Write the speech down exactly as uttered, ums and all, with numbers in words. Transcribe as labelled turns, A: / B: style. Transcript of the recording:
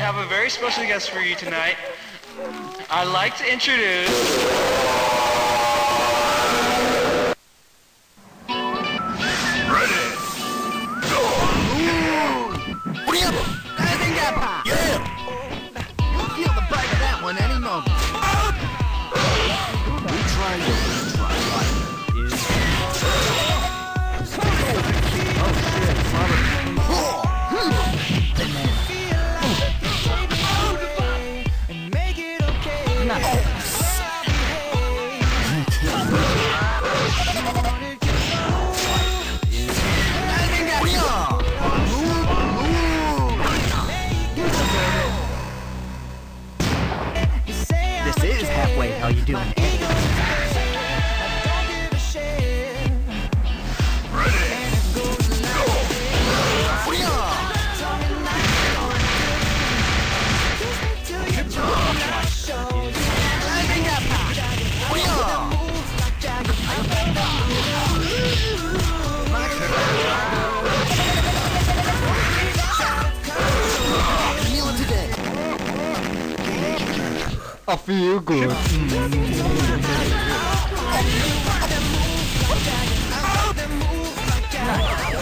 A: have a very special guest for you tonight. I'd like to introduce...
B: Ready! Go!
C: Yeah! You'll feel the bite of that one any moment. We try to try life. This is halfway how you doing.
D: I feel good. Mm.